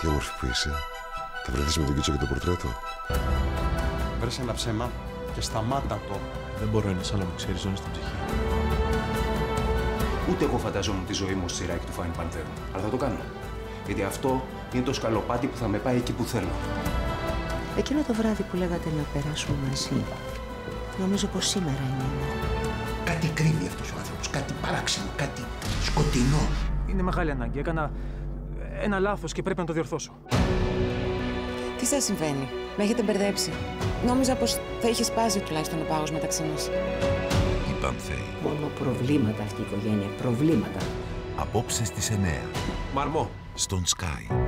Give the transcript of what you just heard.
Τι όμορφη που είσαι. Θα βρεθείς με τον Κίτσο και το πορτρέτο. Βρες ένα ψέμα και σταμάτα το. Δεν μπορώ ένας άλλο που ξέρει ζώνη στην ψυχή. Ούτε εγώ φανταζόμουν τη ζωή μου στη σειράκι του Φάνη Πανθέρου. Αλλά θα το κάνω. Γιατί αυτό είναι το σκαλοπάτι που θα με πάει εκεί που θέλω. Εκείνο το βράδυ που λέγατε να περάσουμε μαζί, νομίζω πως σήμερα είναι η μέρα. Κάτι κρύβει αυτός ο άνθρωπος, κάτι παράξενο, κάτι σκοτεινό. Είναι μεγάλη ανάγκη. Έκανα ένα λάθος και πρέπει να το διορθώσω. Τι σας συμβαίνει, με έχετε μπερδέψει. Νόμιζα πως θα είχε σπάσει τουλάχιστον ο πάγος μεταξύ μας. Η Πανθέη. Μόνο προβλήματα αυτή η οικογένεια, προβλήματα. Απόψε στις 9. Μαρμό. Στον Sky.